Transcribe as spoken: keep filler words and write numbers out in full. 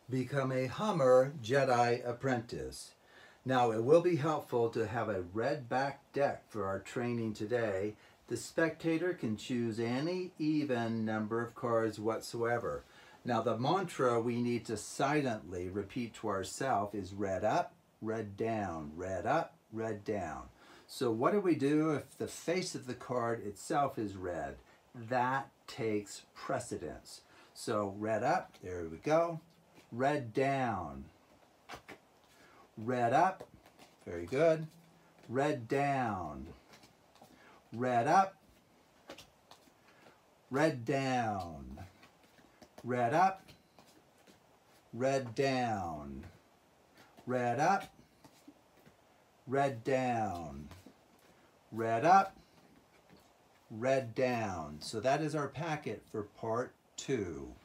Become a Hummer Jedi apprentice. Now, it will be helpful to have a red back deck for our training today. The spectator can choose any even number of cards whatsoever. Now, the mantra we need to silently repeat to ourselves is red up, red down, red up, red down. So what do we do if the face of the card itself is red? That takes precedence. So red up, there we go. Red down, red up, very good, red down, red up, red down, red up, red down, red up, red down, red up, red down. So that is our packet for part two.